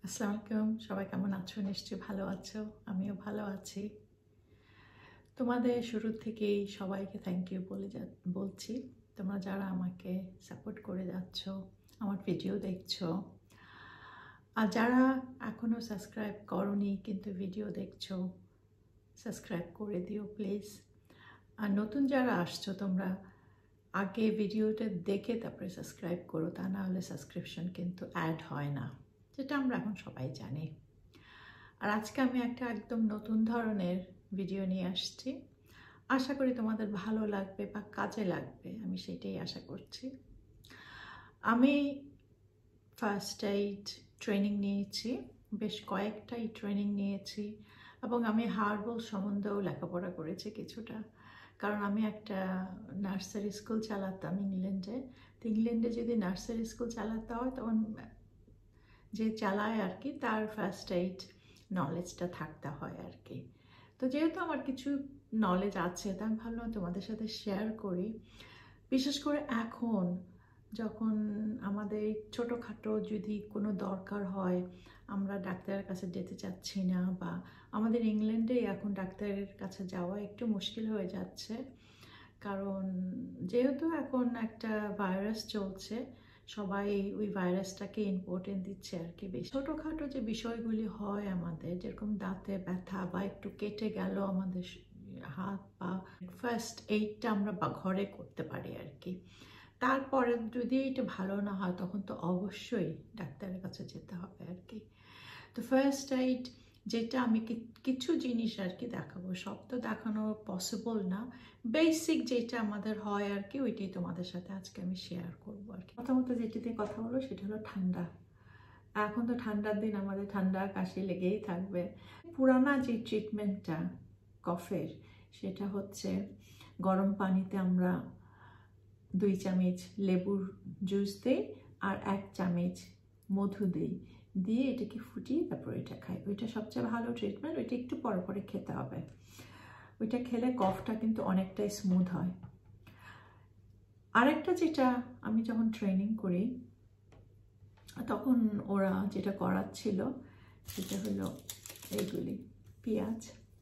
আসসালামু আলাইকুম, সবাই কেমন আছো? নিশ্চয়ই ভালো আছো। আমিও ভালো আছি। তোমাদের শুরু থেকেই সবাইকে থ্যাংক ইউ বলছি। তোমরা যারা আমাকে সাপোর্ট করে যাচ্ছ, আমার ভিডিও দেখছো, আর যারা এখনও সাবস্ক্রাইব করোনি কিন্তু ভিডিও দেখছো, সাবস্ক্রাইব করে দিও প্লিজ। আর নতুন যারা আসছো, তোমরা আগে ভিডিওটা দেখে তারপরে সাবস্ক্রাইব করো, তা না হলে সাবস্ক্রিপশন কিন্তু অ্যাড হয় না, যেটা আমরা এখন সবাই জানি। আর আজকে আমি একটা একদম নতুন ধরনের ভিডিও নিয়ে আসছি। আশা করি তোমাদের ভালো লাগবে বা কাজে লাগবে, আমি সেটাই আশা করছি। আমি ফার্স্ট এইড ট্রেনিং নিয়েছি, বেশ কয়েকটাই ট্রেনিং নিয়েছি, এবং আমি হার্বাল সম্বন্ধেও লেখাপড়া করেছি কিছুটা। কারণ আমি একটা নার্সারি স্কুল চালাতাম ইংল্যান্ডে। তো ইংল্যান্ডে যদি নার্সারি স্কুল চালাতে হয় তখন যে চালায় আর কি, তার ফার্স্ট এইড নলেজটা থাকতে হয় আর কি। তো যেহেতু আমার কিছু নলেজ আছে, তা আমি ভাবলাম তোমাদের সাথে শেয়ার করি। বিশেষ করে এখন যখন আমাদের ছোটোখাটো যদি কোনো দরকার হয়, আমরা ডাক্তারের কাছে যেতে চাচ্ছি না, বা আমাদের ইংল্যান্ডেই এখন ডাক্তারের কাছে যাওয়া একটু মুশকিল হয়ে যাচ্ছে। কারণ যেহেতু এখন একটা ভাইরাস চলছে, সবাই ওই ভাইরাসটাকে ইম্পর্টেন্ট দিচ্ছে আর কি বেশি। ছোটোখাটো যে বিষয়গুলি হয় আমাদের, যেরকম দাঁতে ব্যথা বা একটু কেটে গেল আমাদের হাত পা, ফার্স্ট এইডটা আমরা ঘরে করতে পারি আর কি। তারপরে যদি এটা ভালো না হয় তখন তো অবশ্যই ডাক্তারের কাছে যেতে হবে আর কি। তো ফার্স্ট এইড যেটা আমি কিছু জিনিস আর কি দেখাবো, সব তো দেখানো পসিবল না, বেসিক যেটা আমাদের হয় আর কি, ওইটাই তোমাদের সাথে আজকে আমি শেয়ার করবো আর কি। প্রথমত যেটিতে কথা বলো সেটা হলো ঠান্ডা। এখন তো ঠান্ডার দিন, আমাদের ঠান্ডা কাশি লেগেই থাকবে। পুরানা যে ট্রিটমেন্টটা কফের, সেটা হচ্ছে গরম পানিতে আমরা 2 চামচ লেবুর জুস দিই আর 1 চামচ মধু দিই, দিয়ে এটাকে ফুটিয়ে তারপর এটা খাই। ওইটা সবচেয়ে ভালো ট্রিটমেন্ট। ওইটা একটু পরে পরে খেতে হবে। ওইটা খেলে কফটা কিন্তু অনেকটাই স্মুথ হয়। আরেকটা যেটা আমি যখন ট্রেনিং করি তখন ওরা যেটা করাচ্ছিল সেটা হলো এইগুলি পেঁয়াজ,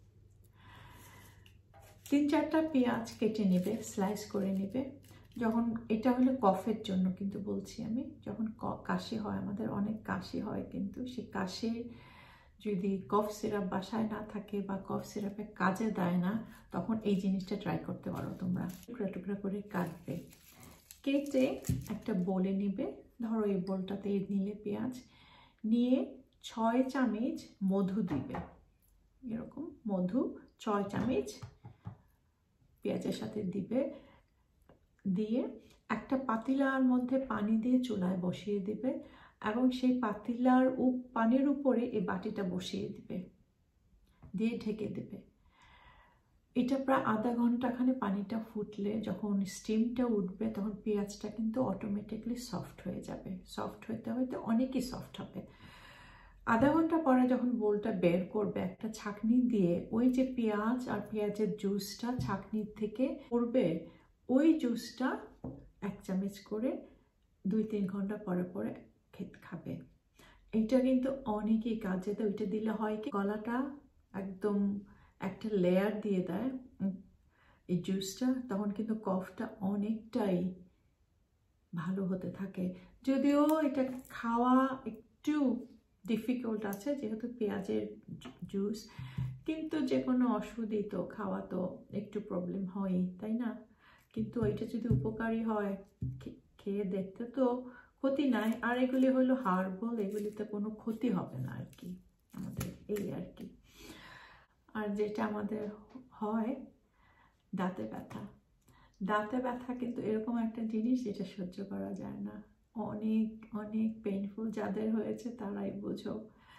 3-4টা পেঁয়াজ কেটে নেবে, স্লাইস করে নেবে। যখন এটা হলো কফের জন্য কিন্তু বলছি আমি, যখন কাশি হয়, আমাদের অনেক কাশি হয়, কিন্তু সেই কাশির যদি কফ সিরাপ বাসায় না থাকে বা কফ সিরাপে কাজে দেয় না, তখন এই জিনিসটা ট্রাই করতে পারো তোমরা। টুকরা টুকরা করে কাটবে, কেটে একটা বোলে নিবে। ধরো এই বোলটাতে নিলে পেঁয়াজ নিয়ে 6 চামচ মধু দিবে, এরকম মধু 6 চামচ পেঁয়াজের সাথে দিবে, দিয়ে একটা পাতিলার মধ্যে পানি দিয়ে চুলায় বসিয়ে দিবে, এবং সেই পাতিলার পানির উপরে এই বাটিটা বসিয়ে দিবে, দিয়ে ঢেকে দেবে। এটা প্রায় আধা ঘন্টাখানে পানিটা ফুটলে যখন স্টিমটা উঠবে তখন পেঁয়াজটা কিন্তু অটোমেটিকলি সফট হয়ে যাবে। সফট হইতে হইতে অনেকই সফট হবে। আধা ঘন্টা পরে যখন বোলটা বের করবে, একটা ছাঁকনি দিয়ে ওই যে পেঁয়াজ আর পেঁয়াজের জুসটা ছাঁকনির থেকে পড়বে, ওই জুসটা 1 চামচ করে 2-3 ঘন্টা পরে পরে খাবে। এইটা কিন্তু অনেকই কাজে দেয়। ওইটা দিলে হয় কি, গলাটা একদম একটা লেয়ার দিয়ে দেয় এই জুসটা, তখন কিন্তু কফটা অনেকটাই ভালো হতে থাকে। যদিও এটা খাওয়া একটু ডিফিকাল্ট আছে যেহেতু পেঁয়াজের জুস, কিন্তু যে কোনো ওষুধই তো খাওয়া তো একটু প্রবলেম হয়ই, তাই না? কিন্তু এটা যদি উপকারী হয়, খেয়ে দেখতে তো ক্ষতি নাই। আর এগুলি হলো হার্বাল, এগুলিতে কোনো ক্ষতি হবে না আর কি আমাদের, এই আর কি। আর যেটা আমাদের হয় দাঁতে ব্যথা, দাঁতে ব্যথা কিন্তু এরকম একটা জিনিস যেটা সহ্য করা যায় না, অনেক অনেক পেইনফুল। যাদের হয়েছে তারাই বোঝো।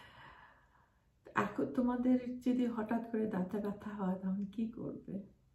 এখন তোমাদের যদি হঠাৎ করে দাঁতে ব্যথা হয় তখন কি করবে?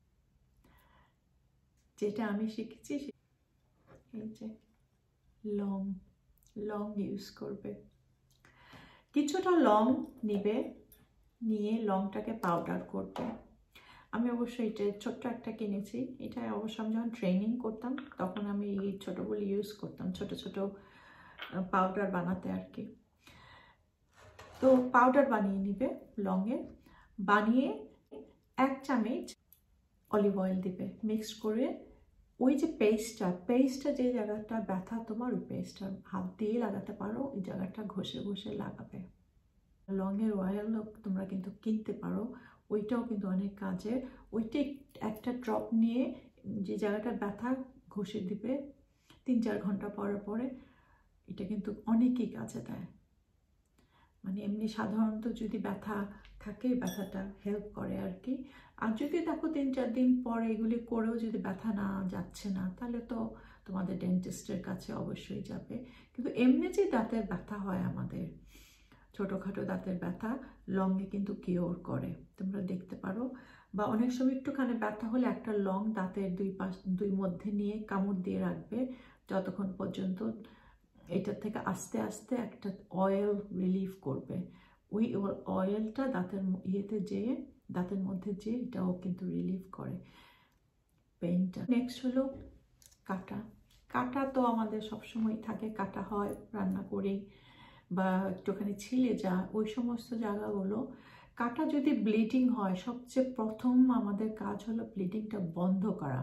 যেটা আমি শিখেছি, এই যে লং লং ইউজ করবে। কিছুটা লং নিবে, নিয়ে লংটাকে পাউডার করবে। আমি অবশ্যই এটা ছোট্ট একটা কিনেছি। এটা অবশ্য আমি যখন ট্রেনিং করতাম তখন আমি এই ছোটোগুলো ইউজ করতাম, ছোট ছোট পাউডার বানাতে আর কি। তো পাউডার বানিয়ে নিবে লংয়ের, বানিয়ে 1 চামচ অলিভ অয়েল দিবে, মিক্সড করে ওই যে পেস্টটা যে জায়গাটা ব্যথা তোমার, ওই পেস্টটা হাত দিয়ে লাগাতে পারো, ওই জায়গাটা ঘষে ঘষে লাগাবে। লংয়ের অয়েল তোমরা কিন্তু কিনতে পারো, ওইটাও কিন্তু অনেক কাজে। ওইটা একটা ড্রপ নিয়ে যে জায়গাটা ব্যথা ঘষে দিবে 3-4 ঘন্টা পরে পরে, এটা কিন্তু অনেকই কাজে দেয়। মানে এমনি সাধারণত যদি ব্যথা থাকে, ব্যথাটা হেল্প করে আর কি। আর যদি দেখো 3-4 দিন পরে এগুলি করেও যদি ব্যথা না যাচ্ছে না, তাহলে তো তোমাদের ডেন্টিস্টের কাছে অবশ্যই যাবে। কিন্তু এমনি যে দাঁতের ব্যথা হয় আমাদের, ছোটোখাটো দাঁতের ব্যথা, লংয়ে কিন্তু কিওর করে, তোমরা দেখতে পারো। বা অনেক সময় একটুখানি ব্যথা হলে একটা লং দাঁতের দুই মধ্যে নিয়ে কামড় দিয়ে রাখবে, যতক্ষণ পর্যন্ত এটা থেকে আস্তে আস্তে একটা অয়েল রিলিভ করবে। ওই অয়েলটা দাঁতের যেয়ে, দাঁতের মধ্যে যেয়ে এটাও কিন্তু রিলিভ করে পেইনটা। নেক্সট হলো কাটা তো আমাদের সবসময় থাকে, কাটা হয় রান্না করেই বা একটুখানি ছিলে যা ওই সমস্ত জায়গাগুলো। কাটা যদি ব্লিডিং হয়, সবচেয়ে প্রথম আমাদের কাজ হলো ব্লিডিংটা বন্ধ করা।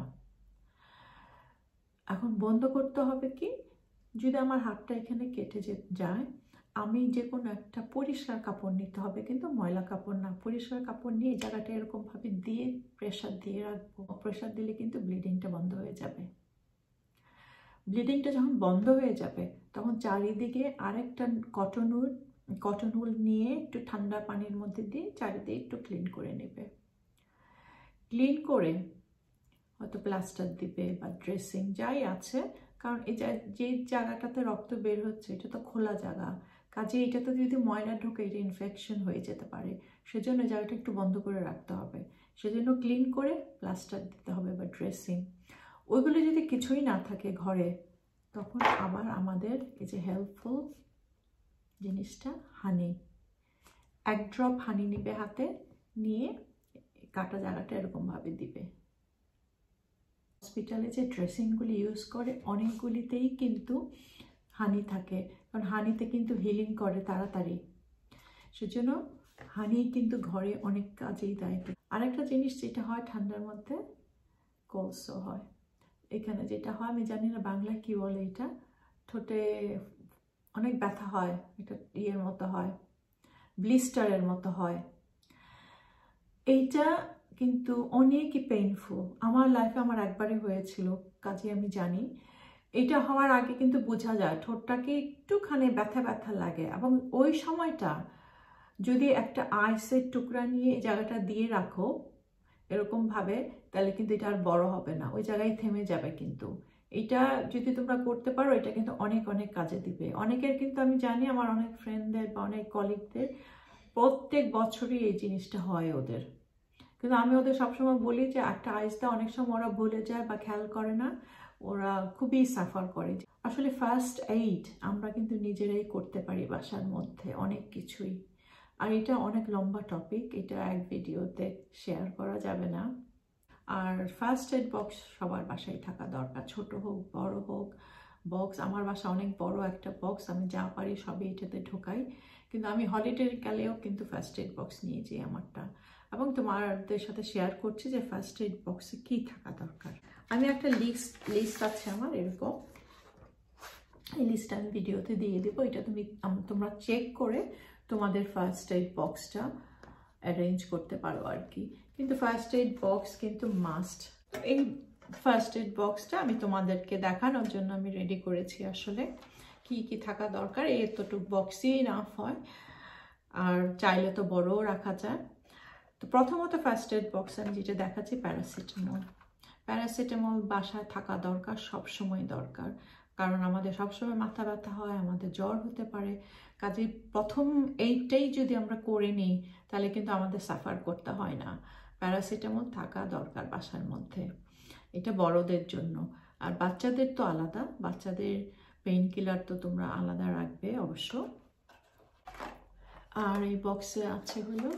এখন বন্ধ করতে হবে কি, যদি আমার হাতটা এখানে কেটে যায়, আমি যে কোনো একটা পরিষ্কার কাপড় নিতে হবে, কিন্তু ময়লা কাপড় না, পরিষ্কার কাপড় নিয়ে এই জায়গাটা এরকমভাবে দিয়ে প্রেশার দিয়ে রাখবো। প্রেশার দিলে কিন্তু ব্লিডিংটা বন্ধ হয়ে যাবে। ব্লিডিংটা যখন বন্ধ হয়ে যাবে, তখন চারিদিকে আরেকটা কটন উল নিয়ে একটু ঠান্ডা পানির মধ্যে দিয়ে চারিদিকে একটু ক্লিন করে নেবে। ক্লিন করে হয়তো প্লাস্টার দিবে বা ড্রেসিং যাই আছে, কারণ এই যে জায়গাটাতে রক্ত বের হচ্ছে এটা তো খোলা জায়গা, কাজে এটাতে যদি ময়লা ঢোকে এটা ইনফেকশন হয়ে যেতে পারে। সেজন্য জায়গাটা একটু বন্ধ করে রাখতে হবে, সেজন্য ক্লিন করে প্লাস্টার দিতে হবে বা ড্রেসিং। ওইগুলো যদি কিছুই না থাকে ঘরে, তখন আবার আমাদের এই যে হেল্পফুল জিনিসটা হানি, 1 ড্রপ হানি নিবে হাতে, নিয়ে কাটা জায়গাটা এরকমভাবে দিবে। হসপিটালে যে ড্রেসিংগুলি ইউজ করে অনেকগুলিতেই কিন্তু হানি থাকে, কারণ হানিতে কিন্তু হিলিং করে তাড়াতাড়ি, সেজন্য হানি কিন্তু ঘরে অনেক কাজেই দেয়। আরেকটা জিনিস যেটা হয় ঠান্ডার মধ্যে, কোলসো হয়। এখানে যেটা হয় আমি জানি না বাংলায় কি বলে, এটা ঠোঁটে অনেক ব্যথা হয়, এটা ইয়ের মতো হয়, ব্লিস্টারের মতো হয়। এইটা কিন্তু অনেকই পেইনফুল। আমার লাইফে আমার একবারই হয়েছিল, কাজে আমি জানি। এটা হওয়ার আগে কিন্তু বোঝা যায় ঠোঁটটাকে একটুখানি ব্যথা ব্যথা লাগে, এবং ওই সময়টা যদি একটা আইসের টুকরা নিয়ে এই জায়গাটা দিয়ে রাখো এরকমভাবে, তাহলে কিন্তু এটা আর বড় হবে না, ওই জায়গায় থেমে যাবে। কিন্তু এটা যদি তোমরা করতে পারো, এটা কিন্তু অনেক অনেক কাজে দিবে। অনেকের কিন্তু আমি জানি, আমার অনেক ফ্রেন্ডদের বা অনেক কলিগদের প্রত্যেক বছরই এই জিনিসটা হয় ওদের। কিন্তু আমি ওদের সবসময় বলি যে একটা আইসটা অনেক সময় ওরা ভুলে যায় বা খেয়াল করে না, ওরা খুবই সাফার করে। আসলে ফার্স্ট এইড আমরা কিন্তু নিজেরাই করতে পারি বাসার মধ্যে অনেক কিছুই। আর এটা অনেক লম্বা টপিক, এটা এক ভিডিওতে শেয়ার করা যাবে না। আর ফার্স্ট এড বক্স সবার বাসায় থাকা দরকার, ছোট হোক বড় হোক। বক্স, আমার বাসা অনেক বড় একটা বক্স, আমি যা পারি সবই এটাতে ঢোকাই। কিন্তু আমি হলিডের কালেও কিন্তু ফার্স্ট এড বক্স নিয়ে যাই আমারটা, এবং তোমাদের সাথে শেয়ার করছি যে ফার্স্ট এড বক্সে কী থাকা দরকার। আমি একটা লিস্ট আছে আমার এরকম, এই লিস্টটা আমি ভিডিওতে দিয়ে দেবো। এটা তোমরা চেক করে তোমাদের ফার্স্ট এড বক্সটা অ্যারেঞ্জ করতে পারো আর কি। কিন্তু ফার্স্ট এড বক্স কিন্তু মাস্ট। এই ফার্স্ট এড বক্সটা আমি তোমাদেরকে দেখানোর জন্য আমি রেডি করেছি। আসলে কি কি থাকা দরকার, এতটুকু বক্সই ইনাফ হয়, আর চাইলে তো বড়ও রাখা যায়। তো প্রথমত ফার্স্ট এড বক্স আমি যেটা দেখাচ্ছি, প্যারাসিটামল বাসায় থাকা দরকার, সবসময় দরকার। কারণ আমাদের সবসময় মাথা ব্যথা হয়, আমাদের জ্বর হতে পারে, কাজে প্রথম এইটাই যদি আমরা করে নিই তাহলে কিন্তু আমাদের সাফার করতে হয় না। প্যারাসিটামল থাকা দরকার বাসার মধ্যে, এটা বড়দের জন্য। আর বাচ্চাদের তো আলাদা, বাচ্চাদের পেইন কিলার তো তোমরা আলাদা রাখবে অবশ্য। আর এই বক্সে আছে হলো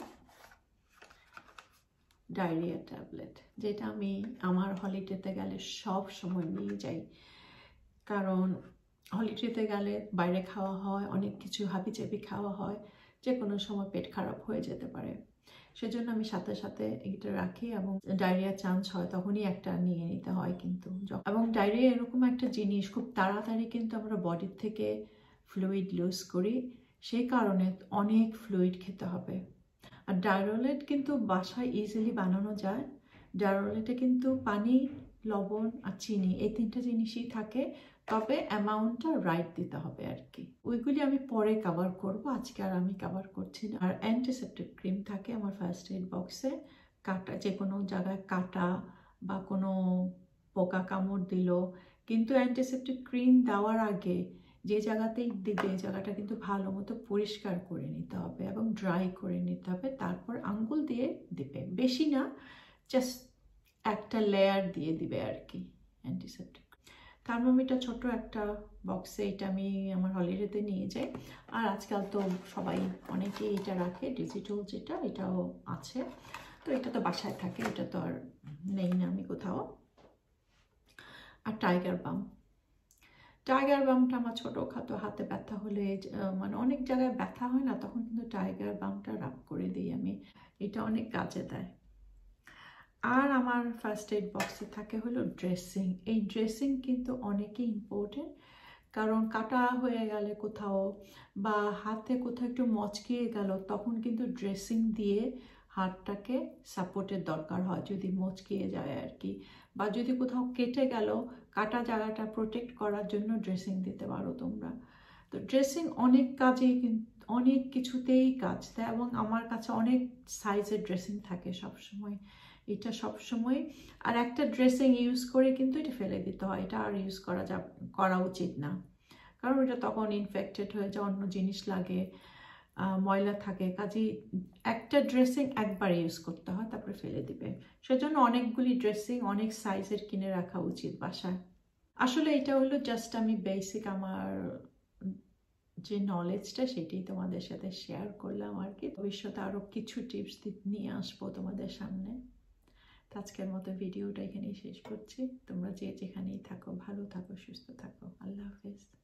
ডায়রিয়া ট্যাবলেট, যেটা আমি আমার হলিডেতে গেলে সব সময় নিয়ে যাই। কারণ হলিডেতে গেলে বাইরে খাওয়া হয়, অনেক কিছু হাবিজাবি খাওয়া হয়, যে কোনো সময় পেট খারাপ হয়ে যেতে পারে। সেজন্য আমি সাথে সাথে এটা রাখি, এবং ডায়রিয়া চান্স হয় তখনই একটা নিয়ে নিতে হয় কিন্তু। এবং ডায়রিয়া এরকম একটা জিনিস, খুব তাড়াতাড়ি কিন্তু আমরা বডির থেকে ফ্লুইড লুজ করি, সেই কারণে অনেক ফ্লুইড খেতে হবে। আর ডায়রোলেট কিন্তু বাসায় ইজিলি বানানো যায়। ডায়রোলেটে কিন্তু পানি, লবণ আর চিনি এই 3টা জিনিসই থাকে, তবে অ্যামাউন্টটা রাইট দিতে হবে আর কি। ওইগুলি আমি পরে কভার করব, আজকে আর আমি কভার করছি না। আর অ্যান্টিসেপটিক ক্রিম থাকে আমার ফার্স্ট এড বক্সে। কাটা, যে কোনো জায়গায় কাটা বা কোনো পোকা কামড় দিল, কিন্তু অ্যান্টিসেপটিক ক্রিম দেওয়ার আগে যে জায়গাতেই দিবে এই জায়গাটা কিন্তু ভালো মতো পরিষ্কার করে নিতে হবে এবং ড্রাই করে নিতে হবে, তারপর আঙ্গুল দিয়ে দিবে, বেশি না, জাস্ট একটা লেয়ার দিয়ে দিবে আর কি অ্যান্টিসেপটিক। থার্মোমিটার ছোট একটা বক্সে, এটা আমি আমার হলিডেতে নিয়ে যাই। আর আজকাল তো সবাই অনেকেই এটা রাখে, ডিজিটাল যেটা, এটাও আছে। তো এটা তো বাসায় থাকে, এটা তো আর নেই না আমি কোথাও। আর টাইগার বাম, টাইগার বামটা আমার ছোটোখাটো হাতে ব্যথা হলে, মানে অনেক জায়গায় ব্যথা হয় না, তখন কিন্তু টাইগার বামটা রাব করে দিই আমি, এটা অনেক কাজে দেয়। আর আমার ফার্স্ট এড বক্সে থাকে হলো ড্রেসিং। এই ড্রেসিং কিন্তু অনেকই ইম্পর্টেন্ট, কারণ কাটা হয়ে গেলে কোথাও বা হাতে কোথাও একটু মচকিয়ে গেল, তখন কিন্তু ড্রেসিং দিয়ে হাতটাকে সাপোর্টের দরকার হয় যদি মচকিয়ে যায় আর কি। বা যদি কোথাও কেটে গেল, কাটা জায়গাটা প্রোটেক্ট করার জন্য ড্রেসিং দিতে পারো তোমরা। তো ড্রেসিং অনেক কাজেই, অনেক কিছুতেই কাজ দেয়, এবং আমার কাছে অনেক সাইজের ড্রেসিং থাকে সবসময়, এটা সবসময়। আর একটা ড্রেসিং ইউজ করে কিন্তু এটা ফেলে দিতে হয়, এটা আর ইউজ করা উচিত না, কারণ এটা তখন ইনফেক্টেড হয়ে যায়, অন্য জিনিস লাগে, ময়লা থাকে। কাজেই একটা ড্রেসিং একবার ইউজ করতে হয়, তারপরে ফেলে দিবে। সেজন্য অনেকগুলি ড্রেসিং অনেক সাইজের কিনে রাখা উচিত বাসায়। আসলে এটা হলো জাস্ট আমি বেসিক আমার যে নলেজটা সেটাই তোমাদের সাথে শেয়ার করলাম আর কি। ভবিষ্যতে আরও কিছু টিপস নিয়ে আসবো তোমাদের সামনে। আজকের মতো ভিডিওটা এখানেই শেষ করছি। তোমরা যে যেখানেই থাকো ভালো থাকো, সুস্থ থাকো। আল্লাহ হাফেজ।